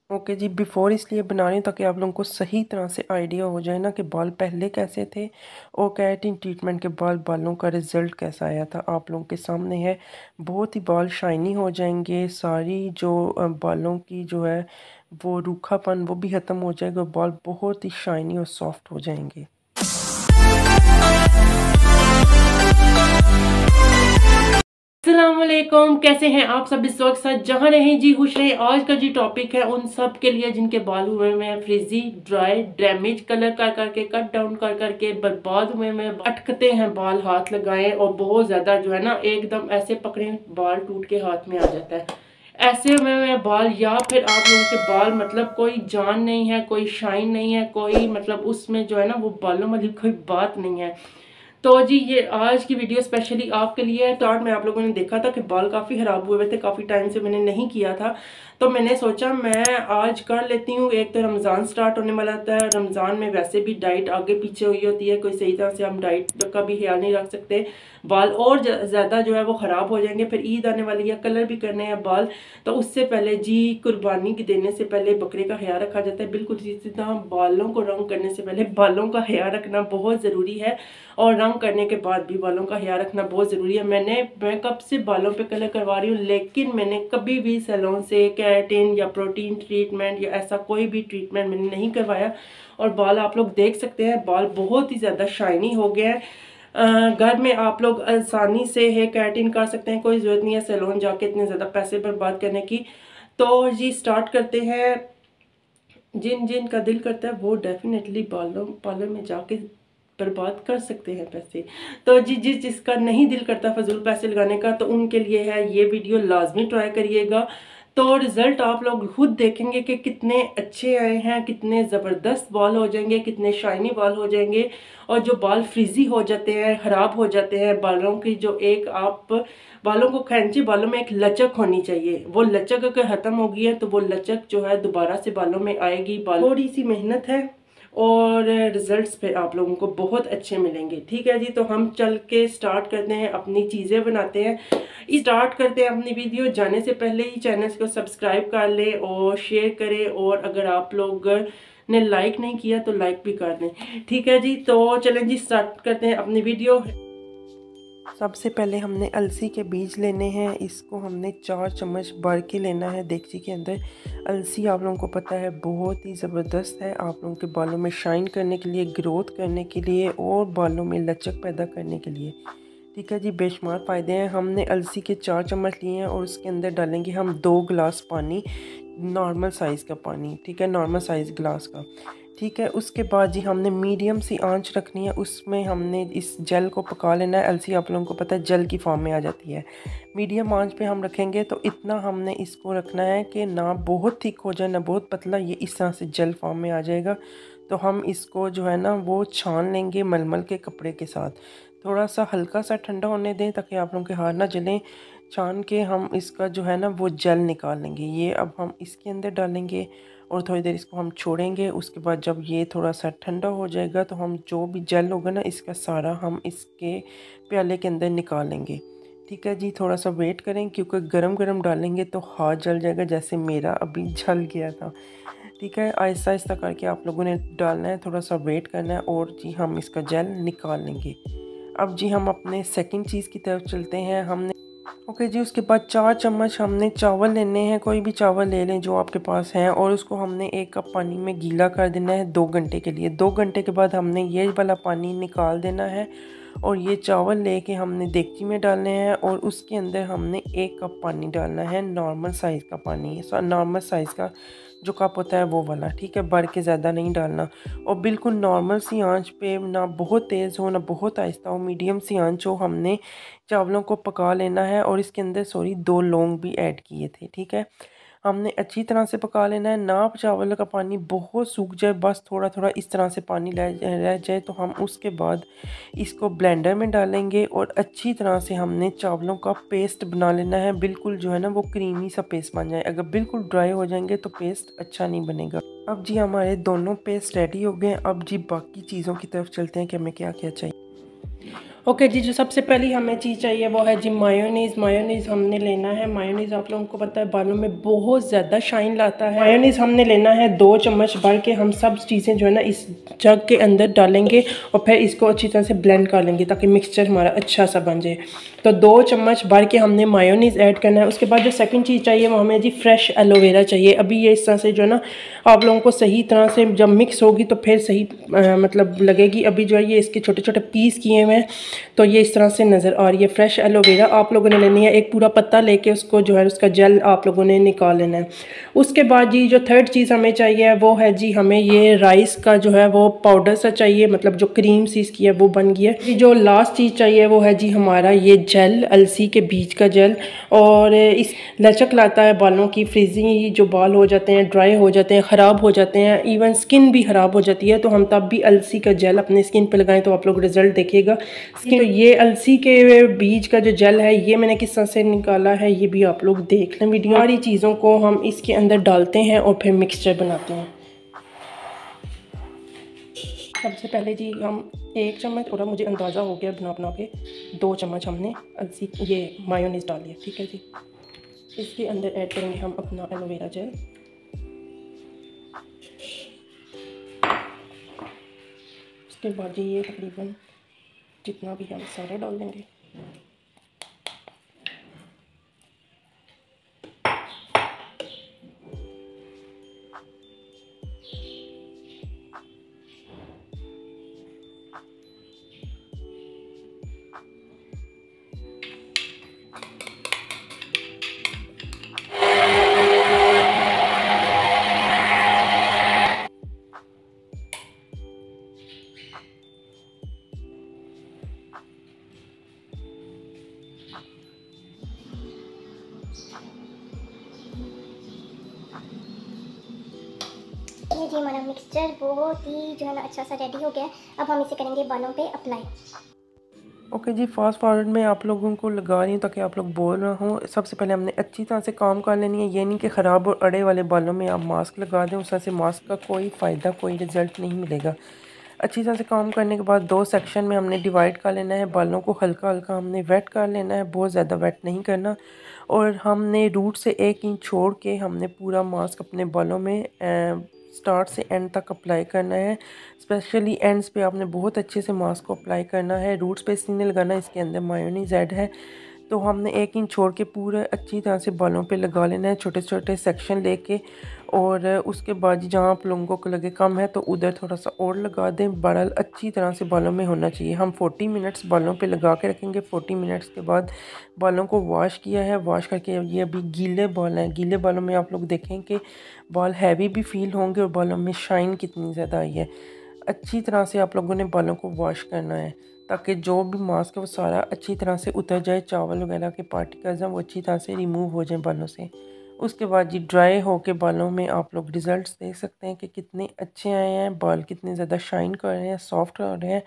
Okay जी, before इसलिए बना रही हूँ ताकि आप लोगों को सही तरह से आइडिया हो जाए ना कि बाल पहले कैसे थे और केराटिन ट्रीटमेंट के बाद बालों का रिज़ल्ट कैसा आया था। आप लोगों के सामने है, बहुत ही बाल शाइनी हो जाएंगे। सारी जो बालों की जो है वो रूखापन वो भी ख़त्म हो जाएगा और बाल बहुत ही शाइनी और सॉफ्ट हो जाएंगे। अस्सलामुअलैकुम, कैसे हैं आप सब इस वक्त साथ जहां रहें जी खुश रहें। आज का जी टॉपिक है उन सब के लिए जिनके बाल हुए हुए हैं फ्रिजी, ड्राई, डैमेज, कलर कर करके, कट डाउन कर करके बर्बाद हुए में अटकते हैं बाल, हाथ लगाएं और बहुत ज्यादा जो है ना एकदम ऐसे पकड़े बाल टूट के हाथ में आ जाता है। ऐसे में बाल, या फिर आप लोगों के बाल मतलब कोई जान नहीं है, कोई शाइन नहीं है, कोई मतलब उसमें जो है ना वो बालों वाली कोई बात नहीं है। तो जी ये आज की वीडियो स्पेशली आपके लिए है। तो मैं आप लोगों ने देखा था कि बाल काफ़ी ख़राब हुए हुए थे, काफ़ी टाइम से मैंने नहीं किया था, तो मैंने सोचा मैं आज कर लेती हूँ। एक तो रमज़ान स्टार्ट होने वाला था, रमज़ान में वैसे भी डाइट आगे पीछे हुई होती है, कोई सही तरह से हम डाइट का भी ख्याल नहीं रख सकते, बाल और ज़्यादा जो है वो ख़राब हो जाएंगे। फिर ईद आने वाली है, कलर भी करने हैं बाल, तो उससे पहले जी कुर्बानी की देने से पहले बकरे का ख्याल रखा जाता है। बिल्कुल इसी तरह बालों को रंग करने से पहले बालों का ख्याल रखना बहुत ज़रूरी है और रंग करने के बाद भी बालों का ख्याल रखना बहुत ज़रूरी है। मैं कब से बालों पे कलर करवा रही हूँ, लेकिन मैंने कभी भी सैलून से केराटिन या प्रोटीन ट्रीटमेंट या ऐसा कोई भी ट्रीटमेंट मैंने नहीं करवाया। और बाल आप लोग देख सकते हैं, बाल बहुत ही ज़्यादा शाइनी हो गए हैं। घर में आप लोग आसानी से हेयर केराटिन कर सकते हैं, कोई ज़रूरत नहीं है सैलून जाके इतने ज़्यादा पैसे बर्बाद करने की। तो जी स्टार्ट करते हैं। जिन जिन का दिल करता है वो डेफिनेटली पार्लर में जाके बर्बाद कर सकते हैं पैसे। तो जिसका नहीं दिल करता फजूल पैसे लगाने का, तो उनके लिए है ये वीडियो, लाजमी ट्राई करिएगा। तो रिजल्ट आप लोग खुद देखेंगे कि कितने अच्छे आए हैं, कितने ज़बरदस्त बाल हो जाएंगे, कितने शाइनी बाल हो जाएंगे। और जो बाल फ्रिजी हो जाते हैं, ख़राब हो जाते हैं, बालों की जो एक आप बालों को खींचे, बालों में एक लचक होनी चाहिए, वो लचक अगर ख़त्म हो गई है तो वो लचक जो है दोबारा से बालों में आएगी। बाल थोड़ी सी मेहनत है और रिजल्ट्स पे आप लोगों को बहुत अच्छे मिलेंगे। ठीक है जी, तो हम चल के स्टार्ट करते हैं, अपनी चीज़ें बनाते हैं, स्टार्ट करते हैं अपनी वीडियो। जाने से पहले ही चैनल को सब्सक्राइब कर लें और शेयर करें, और अगर आप लोग ने लाइक नहीं किया तो लाइक भी कर दें। ठीक है जी, तो चलें जी स्टार्ट करते हैं अपनी वीडियो। सबसे पहले हमने अलसी के बीज लेने हैं। इसको हमने 4 चम्मच भर के लेना है देगची के अंदर। अलसी आप लोगों को पता है बहुत ही ज़बरदस्त है आप लोगों के बालों में शाइन करने के लिए, ग्रोथ करने के लिए और बालों में लचक पैदा करने के लिए। ठीक है जी, बेशुमार फ़ायदे हैं। हमने अलसी के 4 चम्मच लिए हैं और उसके अंदर डालेंगे हम 2 गिलास पानी, नॉर्मल साइज़ का पानी। ठीक है, नॉर्मल साइज़ गिलास का। ठीक है, उसके बाद जी हमने मीडियम सी आंच रखनी है, उसमें हमने इस जेल को पका लेना है। अलसी आप लोगों को पता है जेल की फॉर्म में आ जाती है। मीडियम आंच पे हम रखेंगे तो इतना हमने इसको रखना है कि ना बहुत थिक हो जाए ना बहुत पतला, ये इस तरह से जेल फॉर्म में आ जाएगा। तो हम इसको जो है ना वो छान लेंगे मलमल के कपड़े के साथ। थोड़ा सा हल्का सा ठंडा होने दें ताकि आप लोगों के हाथ ना जलें। छान के हम इसका जो है ना वो जेल निकाल लेंगे। ये अब हम इसके अंदर डालेंगे और थोड़ी देर इसको हम छोड़ेंगे। उसके बाद जब ये थोड़ा सा ठंडा हो जाएगा तो हम जो भी जेल होगा ना इसका सारा हम इसके प्याले के अंदर निकालेंगे। ठीक है जी, थोड़ा सा वेट करें क्योंकि गरम गरम डालेंगे तो हाथ जल जाएगा, जैसे मेरा अभी जल गया था। ठीक है, आहिस्ता आहिस्ता करके आप लोगों ने डालना है, थोड़ा सा वेट करना है और जी हम इसका जेल निकाल लेंगे। अब जी हम अपने सेकंड चीज़ की तरफ चलते हैं। हमने ओके जी, उसके बाद 4 चम्मच हमने चावल लेने हैं, कोई भी चावल ले लें जो आपके पास हैं, और उसको हमने 1 कप पानी में गीला कर देना है 2 घंटे के लिए। 2 घंटे के बाद हमने ये वाला पानी निकाल देना है और ये चावल लेके हमने देगची में डालने हैं और उसके अंदर हमने 1 कप पानी डालना है, नॉर्मल साइज़ का पानी, नॉर्मल साइज़ का जो कप होता है वो वाला। ठीक है, बढ़ के ज़्यादा नहीं डालना। और बिल्कुल नॉर्मल सी आंच पे, ना बहुत तेज़ हो ना बहुत आहिस्ता हो, मीडियम सी आंच हो, हमने चावलों को पका लेना है। और इसके अंदर 2 लौंग भी ऐड किए थे। ठीक है, हमने अच्छी तरह से पका लेना है, ना चावल का पानी बहुत सूख जाए, बस थोड़ा थोड़ा इस तरह से पानी रह जाए। तो हम उसके बाद इसको ब्लेंडर में डालेंगे और अच्छी तरह से हमने चावलों का पेस्ट बना लेना है। बिल्कुल जो है ना वो क्रीमी सा पेस्ट बन जाए, अगर बिल्कुल ड्राई हो जाएंगे तो पेस्ट अच्छा नहीं बनेगा। अब जी हमारे दोनों पेस्ट रेडी हो गए। अब जी बाकी चीज़ों की तरफ चलते हैं कि हमें क्या क्या चाहिए। ओके जी, जो सबसे पहली हमें चीज़ चाहिए वो है जी मायोनीज़। मायोनीज़ हमने लेना है। मायोनीज़ आप लोगों को पता है बालों में बहुत ज़्यादा शाइन लाता है। मायोनीज़ हमने लेना है 2 चम्मच भर के। हम सब चीज़ें जो है ना इस जग के अंदर डालेंगे और फिर इसको अच्छी तरह से ब्लेंड कर लेंगे ताकि मिक्सचर हमारा अच्छा सा बन जाए। तो 2 चम्मच भर के हमने मायोनीज़ ऐड करना है। उसके बाद जो सेकंड चीज़ चाहिए वो हमें जी फ्रेश एलोवेरा चाहिए। अभी ये इस तरह से जो है ना आप लोगों को सही तरह से जब मिक्स होगी तो फिर सही मतलब लगेगी। अभी जो है ये इसके छोटे छोटे पीस किए हुए हैं तो ये इस तरह से नज़र आ रही है। फ्रेश एलोवेरा आप लोगों ने लेनी है। एक पूरा पत्ता लेके उसको जो है उसका जेल आप लोगों ने निकाल लेना है। उसके बाद जी जो थर्ड चीज़ हमें चाहिए वो है जी हमें ये राइस का जो है वो पाउडर सा चाहिए, मतलब जो क्रीम सी इसकी है वो बन गई है जी। जो लास्ट चीज़ चाहिए वो है जी हमारा ये जेल, अलसी के बीज का जेल। और इस लचक लाता है बालों की, फ्रीजिंग जो बाल हो जाते हैं, ड्राई हो जाते हैं, ख़राब हो जाते हैं, इवन स्किन भी ख़राब हो जाती है। तो हम तब भी अलसी का जेल अपने स्किन पे लगाएं तो आप लोग रिजल्ट देखिएगा। तो ये अलसी के बीज का जो जेल है ये मैंने किस तरह से निकाला है ये भी आप लोग देख लें वीडियो। सारी चीज़ों को हम इसके अंदर डालते हैं और फिर मिक्सचर बनाते हैं। सबसे पहले जी हम 1 चम्मच, और अब मुझे अंदाज़ा हो गया बना बना के 2 चम्मच हमने अलसी ये मायोनीज़ डाली है, ठीक है जी। इसके अंदर ऐड करेंगे हम अपना एलोवेरा जेल। उसके बाद जी ये तकरीबन जितना भी हम सारा डाल देंगे। ये जी हमारा मिक्सचर बहुत ही जो है ना अच्छा सा रेडी हो गया है। अब हम इसे करेंगे बालों पे अप्लाई। ओके जी, फास्ट फॉरवर्ड में आप लोगों को लगा रही हूँ ताकि आप लोग बोल ना हो। सबसे पहले हमने अच्छी तरह से काम कर लेनी है। ये नहीं कि ख़राब और अड़े वाले बालों में आप मास्क लगा दें, उस तरह से मास्क का कोई फ़ायदा, कोई रिज़ल्ट नहीं मिलेगा। अच्छी तरह से काम करने के बाद 2 सेक्शन में हमने डिवाइड कर लेना है। बालों को हल्का हल्का हमने वेट कर लेना है, बहुत ज़्यादा वेट नहीं करना। और हमने रूट से 1 इंच छोड़ के हमने पूरा मास्क अपने बालों में स्टार्ट से एंड तक अप्लाई करना है। स्पेशली एंड्स पे आपने बहुत अच्छे से मास्क को अप्लाई करना है। रूट्स पे इसलिए लगाना, इसके अंदर मायोनीज़ ऐड है। तो हमने 1 इंच छोड़ के पूरा अच्छी तरह से बालों पे लगा लेना है, छोटे छोटे सेक्शन लेके। और उसके बाद जहाँ आप लोगों को लगे कम है तो उधर थोड़ा सा और लगा दें। बाल अच्छी तरह से बालों में होना चाहिए। हम 40 मिनट्स बालों पे लगा के रखेंगे। 40 मिनट्स के बाद बालों को वॉश किया है। वॉश करके ये अभी गीले बाल हैं। गीले बालों में आप लोग देखें कि बाल हैवी भी फील होंगे और बालों में शाइन कितनी ज़्यादा आई है। अच्छी तरह से आप लोगों ने बालों को वॉश करना है ताकि जो भी मास्क है वो सारा अच्छी तरह से उतर जाए। चावल वगैरह के पार्टिकल्स हैं वो अच्छी तरह से रिमूव हो जाए बालों से। उसके बाद जी ड्राई हो के बालों में आप लोग रिज़ल्ट्स देख सकते हैं कि कितने अच्छे आए हैं, बाल कितने ज़्यादा शाइन कर रहे हैं, सॉफ्ट हो रहे हैं।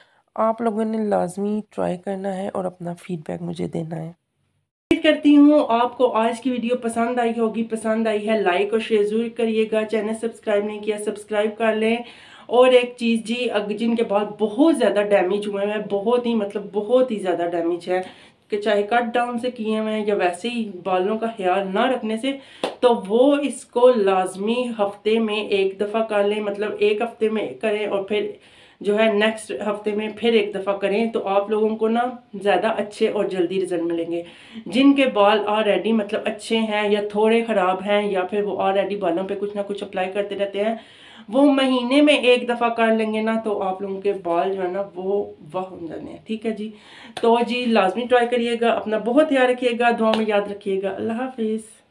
आप लोगों ने लाजमी ट्राई करना है और अपना फीडबैक मुझे देना है। उम्मीद करती हूँ आपको आज की वीडियो पसंद आई होगी। पसंद आई है लाइक और शेयर जरूर करिएगा। चैनल सब्सक्राइब नहीं किया सब्सक्राइब कर लें। और एक चीज़ जी, जिनके बाल बहुत ज़्यादा डैमेज हुए हैं, बहुत ही मतलब बहुत ही ज़्यादा डैमेज है कि चाहे कट डाउन से किए हुए हैं या वैसे ही बालों का ख्याल ना रखने से, तो वो इसको लाजमी हफ्ते में 1 दफ़ा कर लें। मतलब 1 हफ्ते में करें और फिर जो है नेक्स्ट हफ्ते में फिर 1 दफ़ा करें तो आप लोगों को ना ज़्यादा अच्छे और जल्दी रिजल्ट मिलेंगे। जिनके बाल ऑलरेडी मतलब अच्छे हैं या थोड़े ख़राब हैं या फिर वो ऑलरेडी बालों पे कुछ ना कुछ अप्लाई करते रहते हैं, वो महीने में 1 दफ़ा कर लेंगे ना तो आप लोगों के बाल जो है ना वो वाह हो जाने हैं। ठीक है जी, तो जी लाजमी ट्राई करिएगा। अपना बहुत ध्यान रखिएगा, दुआ में याद रखिएगा। अल्लाह हाफिज़।